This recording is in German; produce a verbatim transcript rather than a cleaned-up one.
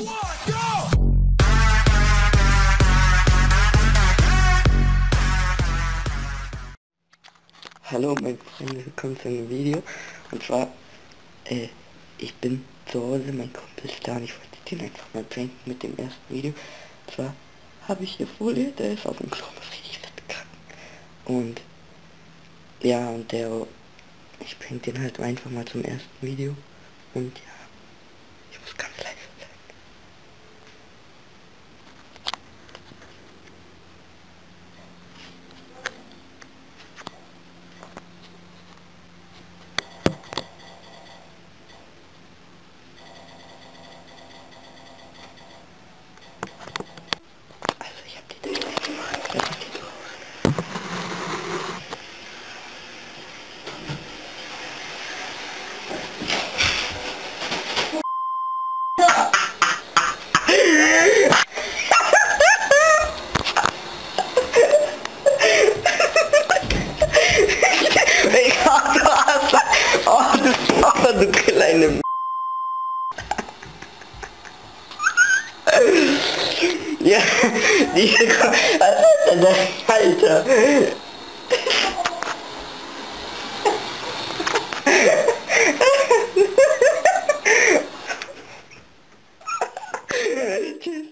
Hallo meine Freunde, willkommen zu einem Video. Und zwar, äh, ich bin zu Hause, mein Kumpel ist da und ich wollte den einfach mal pranken mit dem ersten Video. Und zwar habe ich hier Folie, der ist auf dem Klo, muss richtig fett kacken. Und, ja, und der, ich prank den halt einfach mal zum ersten Video. Und ja, ich muss ganz leise sein. Also ich hab die Deckel gemacht, das ist die drauf. Oh, du Papa, du kleine M Ja, diese Alter, Alter. Tschüss.